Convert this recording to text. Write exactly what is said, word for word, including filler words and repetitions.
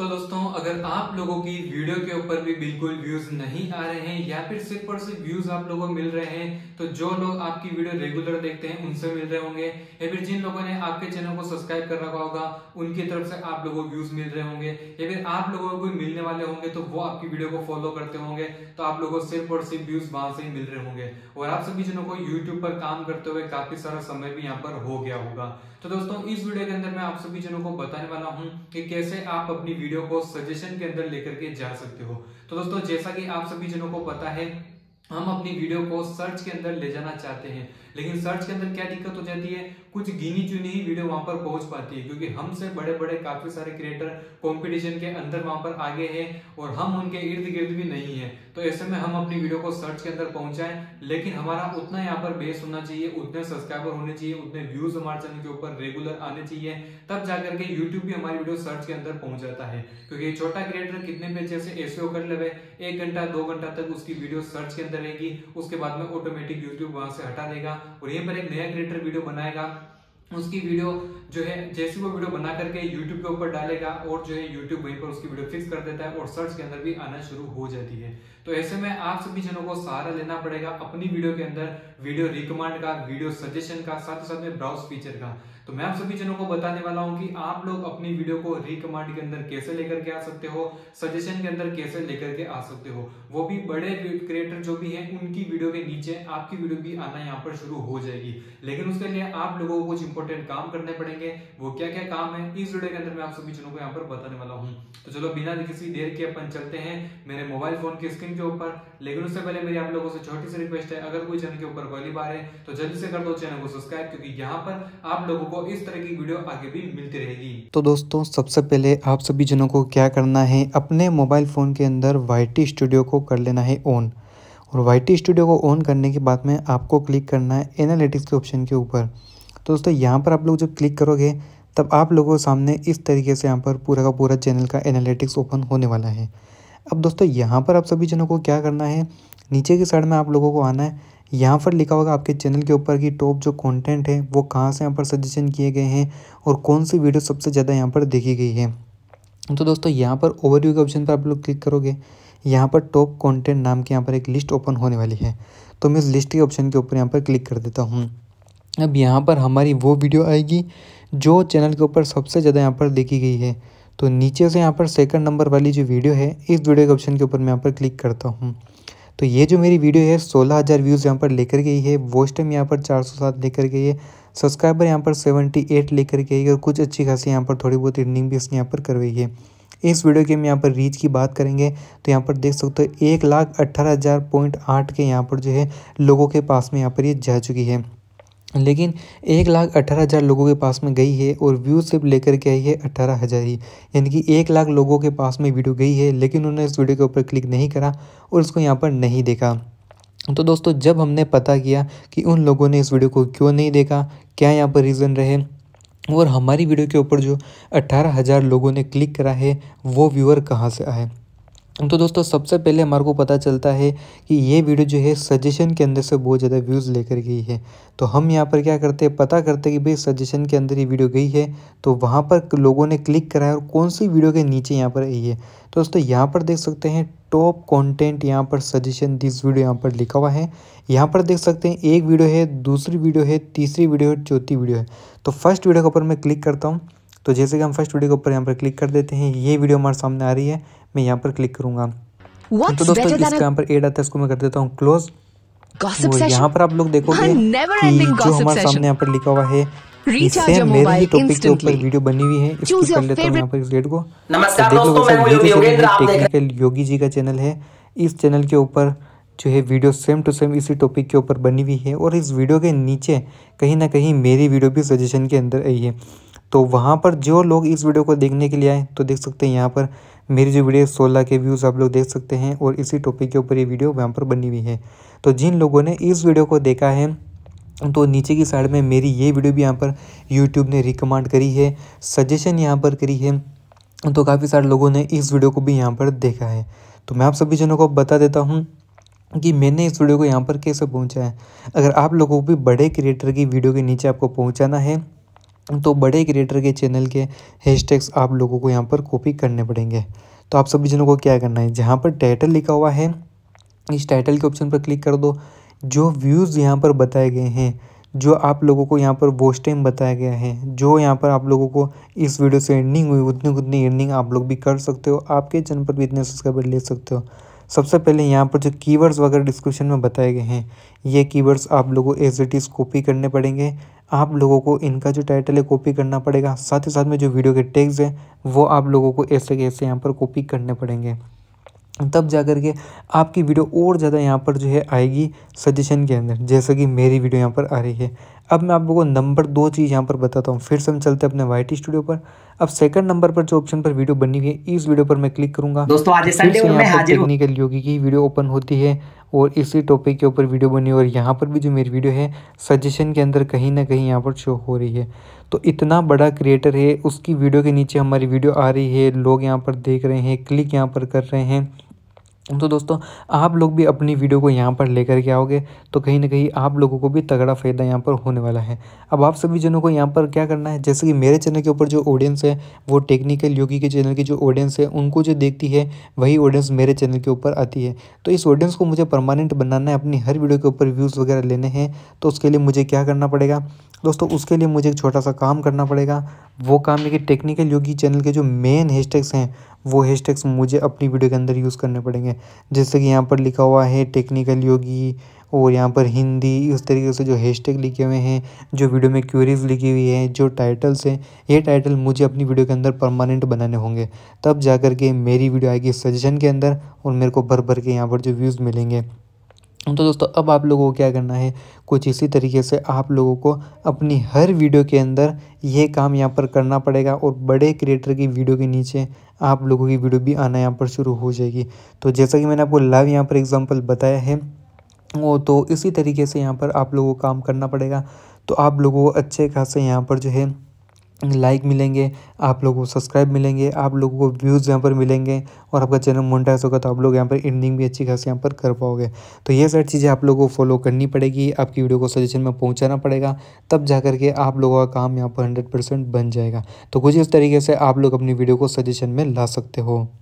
तो दोस्तों, अगर आप लोगों की वीडियो के ऊपर भी बिल्कुल व्यूज नहीं आ रहे हैं या फिर सिर्फ और सिर्फ व्यूज आप लोगों को मिल रहे हैं, तो जो लोग आपकी वीडियो रेगुलर देखते हैं उनसे मिल रहे होंगे, या फिर जिन लोगों ने आपके चैनल को सब्सक्राइब कर रखा होगा उनकी तरफ से आप लोगों को व्यूज मिल रहे होंगे, या फिर आप लोगों को मिलने वाले होंगे तो वो आपकी वीडियो को फॉलो करते होंगे, तो आप लोगों को सिर्फ और सिर्फ व्यूज वहां से ही मिल रहे होंगे और आप सभी जनों को यूट्यूब पर काम करते हुए काफी सारा समय भी यहाँ पर हो गया होगा। तो दोस्तों, इस वीडियो के अंदर मैं आप सभी जनों को बताने वाला हूं कि कैसे आप अपनी वीडियो को सजेशन के अंदर लेकर के जा सकते हो। तो दोस्तों, जैसा कि आप सभी जनों को पता है, हम अपनी वीडियो को सर्च के अंदर ले जाना चाहते हैं, लेकिन सर्च के अंदर क्या दिक्कत हो जाती है, कुछ गिनी चुनी ही वीडियो वहां पर पहुंच पाती है, क्योंकि हमसे बड़े बड़े काफी सारे क्रिएटर कंपटीशन के अंदर वहां पर आगे हैं और हम उनके इर्द गिर्द भी नहीं है। तो ऐसे में हम अपनी वीडियो को सर्च के अंदर पहुंचाएं, लेकिन हमारा उतना यहाँ पर बेस होना चाहिए, उतने सब्सक्राइबर होने चाहिए, उतने व्यूज हमारे चैनल के ऊपर रेगुलर आने चाहिए, तब जाकर के यूट्यूब भी हमारी वीडियो सर्च के अंदर पहुंच जाता है। क्योंकि छोटा क्रिएटर कितने पेज से एसईओ कर ले, एक घंटा दो घंटा तक उसकी वीडियो सर्च के अंदर रहेगी, उसके बाद में ऑटोमेटिक यूट्यूब वहां से हटा देगा और यहीं पर एक नया क्रिएटर वीडियो बनाएगा, उसकी वीडियो जो है जैसी वो वीडियो बना करके यूट्यूब के ऊपर डालेगा और जो है यूट्यूब वहीं पर उसकी वीडियो फिक्स कर देता है और सर्च के अंदर भी आना शुरू हो जाती है। तो ऐसे में आप सभी जनों को सहारा लेना पड़ेगा अपनी वीडियो के अंदर वीडियो रिकमेंड का, वीडियो सजेशन का, साथ ही साथ में ब्राउज फीचर का। तो मैं आप सभी जनों को बताने वाला हूं कि आप लोग अपनी वीडियो को रिकमेंड के अंदर कैसे लेकर के आ सकते हो, सजेशन के अंदर कैसे लेकर के आ सकते हो, वो भी बड़े क्रिएटर जो भी हैं उनकी वीडियो के नीचे आपकी वीडियो भी आना यहाँ पर शुरू हो जाएगी। लेकिन उसके लिए आप लोगों को कुछ इंपॉर्टेंट काम करने पड़ेंगे। वो क्या क्या काम है इस वीडियो के अंदर मैं आप सभी जनों को यहाँ पर बताने वाला हूँ। तो चलो बिना किसी देर के अपन चलते हैं मेरे मोबाइल फोन की स्क्रीन के ऊपर। लेकिन उससे पहले मेरी आप लोगों से छोटी सी रिक्वेस्ट है, अगर कोई चैनल के ऊपर पहली बार है तो जल्दी से कर दो चैनल को सब्सक्राइब, क्योंकि यहाँ पर आप लोगों को इस तरह की वीडियो आगे भी मिलती रहेगी। तो दोस्तों, सबसे पहले आप सभी जनों को क्या करना है, अपने मोबाइल फ़ोन के अंदर वाई टी स्टूडियो को कर लेना है ऑन। और वाई टी स्टूडियो को ऑन करने के बाद में आपको क्लिक करना है एनालिटिक्स के ऑप्शन के ऊपर। तो दोस्तों, यहाँ पर आप लोग जब क्लिक करोगे तब आप लोगों के सामने इस तरीके से यहाँ पर पूरा का पूरा चैनल का एनालिटिक्स ओपन होने वाला है। अब दोस्तों, यहाँ पर आप सभी जनों को क्या करना है, नीचे की साइड में आप लोगों को आना है। यहाँ पर लिखा होगा आपके चैनल के ऊपर कि टॉप जो कंटेंट है वो कहाँ से यहाँ पर सजेशन किए गए हैं और कौन सी वीडियो सबसे ज़्यादा यहाँ पर देखी गई है। तो दोस्तों, यहाँ पर ओवरव्यू के ऑप्शन पर आप लोग क्लिक करोगे, यहाँ पर टॉप कंटेंट नाम की यहाँ पर एक लिस्ट ओपन होने वाली है। तो मैं इस लिस्ट के ऑप्शन के ऊपर यहाँ पर क्लिक कर देता हूँ। अब यहाँ पर हमारी वो वीडियो आएगी जो चैनल के ऊपर सबसे ज़्यादा यहाँ पर देखी गई है। तो नीचे से यहाँ पर सेकंड नंबर वाली जो वीडियो है, इस वीडियो के ऑप्शन के ऊपर मैं यहाँ पर क्लिक करता हूँ। तो ये जो मेरी वीडियो है सोलह हज़ार व्यूज़ यहाँ पर लेकर गई है, वॉच टाइम यहाँ पर चार सौ सात लेकर गई है, सब्सक्राइबर यहाँ पर अठहत्तर लेकर गई है और कुछ अच्छी खासी यहाँ पर थोड़ी बहुत अर्निंग भी इसने यहाँ पर करवाई है। इस वीडियो के हम यहाँ पर रीच की बात करेंगे तो यहाँ पर देख सकते हो एक लाख अट्ठारह हज़ार पॉइंट आठ के यहाँ पर जो है लोगों के पास में यहाँ पर ये जा चुकी है। लेकिन एक लाख अठारह हज़ार लोगों के पास में गई है और व्यू सिर्फ लेकर के आई है अठारह हज़ार ही, यानी कि एक लाख लोगों के पास में वीडियो गई है, लेकिन उन्होंने इस वीडियो के ऊपर क्लिक नहीं करा और इसको यहाँ पर नहीं देखा। तो दोस्तों, जब हमने पता किया कि उन लोगों ने इस वीडियो को क्यों नहीं देखा, क्या यहाँ पर रीज़न रहे और हमारी वीडियो के ऊपर जो अट्ठारह हज़ार लोगों ने क्लिक करा है वो व्यूअर कहाँ से आए, तो दोस्तों सबसे पहले हमारे को पता चलता है कि ये वीडियो जो है सजेशन के अंदर से बहुत ज़्यादा व्यूज़ लेकर गई है। तो हम यहाँ पर क्या करते हैं, पता करते हैं कि भाई सजेशन के अंदर ये वीडियो गई है तो वहाँ पर लोगों ने क्लिक करा है और कौन सी वीडियो के नीचे यहाँ पर आई है। तो दोस्तों, यहाँ पर देख सकते हैं टॉप कंटेंट, यहाँ पर सजेशन दिस वीडियो यहाँ पर लिखा हुआ है। यहाँ पर देख सकते हैं एक वीडियो है, दूसरी वीडियो है, तीसरी वीडियो है, चौथी वीडियो है। तो फर्स्ट वीडियो के ऊपर मैं क्लिक करता हूँ। तो जैसे कि हम फर्स्ट वीडियो के ऊपर यहाँ पर क्लिक कर देते हैं, ये वीडियो हमारे सामने आ रही है, मैं यहाँ पर क्लिक करूँगा। तो दोस्तों, इसका यहाँ पर एड आता है, इसको मैं कर देता हूँ क्लोज। और यहाँ पर आप लोग देखोगे कि जो हमारे सामने यहाँ पर लिखा हुआ है इससे मेरे ही टॉपिक के ऊपर वीडियो बनी हुई है। इसकी कर लेता हूँ यहाँ पर इस डेट को। नमस्कार दोस्तों, मैं हूं योगी टेक्निकल योगी जी का चैनल है। इस चैनल के ऊपर जो है वीडियो सेम टू सेम इसी टॉपिक के ऊपर बनी हुई है और इस वीडियो के नीचे कहीं ना कहीं मेरी वीडियो भी सजेशन के अंदर आई है। तो वहाँ पर जो लोग इस वीडियो को देखने के लिए आए तो देख सकते हैं यहाँ पर मेरी जो वीडियो सोलह के व्यूज़ आप लोग देख सकते हैं और इसी टॉपिक के ऊपर ये वीडियो वहाँ पर बनी हुई है। तो जिन लोगों ने इस वीडियो को देखा है तो नीचे की साइड में मेरी ये वीडियो भी यहाँ पर यूट्यूब ने रिकमेंड करी है, सजेशन यहाँ पर करी है। तो काफ़ी सारे लोगों ने इस वीडियो को भी यहाँ पर देखा है। तो मैं आप सभी जनों को बता देता हूँ कि मैंने इस वीडियो को यहाँ पर कैसे पहुँचा है। अगर आप लोगों को भी बड़े क्रिएटर की वीडियो के नीचे आपको पहुँचाना है तो बड़े क्रिएटर के चैनल के हैशटैग्स आप लोगों को यहाँ पर कॉपी करने पड़ेंगे। तो आप सभी जनों को क्या करना है, जहाँ पर टाइटल लिखा हुआ है इस टाइटल के ऑप्शन पर क्लिक कर दो। जो व्यूज़ यहाँ पर बताए गए हैं, जो आप लोगों को यहाँ पर वॉच टाइम बताया गया है, जो यहाँ पर आप लोगों को इस वीडियो से अर्निंग हुई, उतनी उतनी अर्निंग आप लोग भी कर सकते हो, आपके चैनल पर भी इतने सब्सक्राइबर ले सकते हो। सबसे पहले यहाँ पर जो कीवर्ड्स वगैरह डिस्क्रिप्शन में बताए गए हैं, ये कीवर्ड्स आप लोगों को एज इट इज़ कॉपी करने पड़ेंगे। आप लोगों को इनका जो टाइटल है कॉपी करना पड़ेगा, साथ ही साथ में जो वीडियो के टैग्स हैं वो आप लोगों को ऐसे के ऐसे यहाँ पर कॉपी करने पड़ेंगे। तब जा कर के आपकी वीडियो और ज़्यादा यहाँ पर जो है आएगी सजेशन के अंदर, जैसे कि मेरी वीडियो यहाँ पर आ रही है। अब मैं आप लोगों को नंबर दो चीज़ यहाँ पर बताता हूँ। फिर से हम चलते हैं अपने वाई टी स्टूडियो पर। अब सेकंड नंबर पर जो ऑप्शन पर वीडियो बनी हुई है, इस वीडियो पर मैं क्लिक करूँगा दोस्तों आज तो संडे फिर से और मैं यहाँ पर हाजिर हूँ। टेक्निकल योगी की वीडियो ओपन होती है और इसी टॉपिक के ऊपर वीडियो बनी है और यहाँ पर भी जो मेरी वीडियो है सजेशन के अंदर कहीं ना कहीं यहाँ पर शो हो रही है। तो इतना बड़ा क्रिएटर है, उसकी वीडियो के नीचे हमारी वीडियो आ रही है, लोग यहाँ पर देख रहे हैं, क्लिक यहाँ पर कर रहे हैं। तो दोस्तों आप लोग भी अपनी वीडियो को यहाँ पर लेकर के आओगे तो कहीं ना कहीं आप लोगों को भी तगड़ा फ़ायदा यहाँ पर होने वाला है। अब आप सभी जनों को यहाँ पर क्या करना है, जैसे कि मेरे चैनल के ऊपर जो ऑडियंस है वो टेक्निकल योगी के चैनल की जो ऑडियंस है उनको जो देखती है वही ऑडियंस मेरे चैनल के ऊपर आती है। तो इस ऑडियंस को मुझे परमानेंट बनाना है, अपनी हर वीडियो के ऊपर व्यूज़ वगैरह लेने हैं। तो उसके लिए मुझे क्या करना पड़ेगा दोस्तों, उसके लिए मुझे एक छोटा सा काम करना पड़ेगा। वो काम है कि टेक्निकल योगी चैनल के जो मेन हैशटैग्स हैं वो हैशटैग्स मुझे अपनी वीडियो के अंदर यूज़ करने पड़ेंगे। जैसे कि यहाँ पर लिखा हुआ है टेक्निकल योगी और यहाँ पर हिंदी, उस तरीके से जो हैशटैग लिखे हुए हैं, जो वीडियो में क्वेरीज लिखी हुई है, जो टाइटल्स हैं, ये टाइटल मुझे अपनी वीडियो के अंदर परमानेंट बनाने होंगे। तब जा कर के मेरी वीडियो आएगी सजेशन के अंदर और मेरे को भर भर के यहाँ पर जो व्यूज़ मिलेंगे। तो दोस्तों अब आप लोगों को क्या करना है, कुछ इसी तरीके से आप लोगों को अपनी हर वीडियो के अंदर ये काम यहाँ पर करना पड़ेगा और बड़े क्रिएटर की वीडियो के नीचे आप लोगों की वीडियो भी आना यहाँ पर शुरू हो जाएगी। तो जैसा कि मैंने आपको लाइव यहाँ पर एग्जांपल बताया है, वो तो इसी तरीके से यहाँ पर आप लोगों को काम करना पड़ेगा। तो आप लोगों को अच्छे खासे यहाँ पर जो है लाइक मिलेंगे, आप लोगों को सब्सक्राइब मिलेंगे, आप लोगों को व्यूज़ यहाँ पर मिलेंगे और आपका चैनल मोनेटाइज होगा तो आप लोग यहाँ पर अर्निंग भी अच्छी खासी यहाँ पर कर पाओगे। तो ये सारी चीज़ें आप लोगों को फॉलो करनी पड़ेगी, आपकी वीडियो को सजेशन में पहुँचाना पड़ेगा, तब जा कर के आप लोगों का काम यहाँ पर हंड्रेड परसेंट बन जाएगा। तो कुछ इस तरीके से आप लोग अपनी वीडियो को सजेशन में ला सकते हो।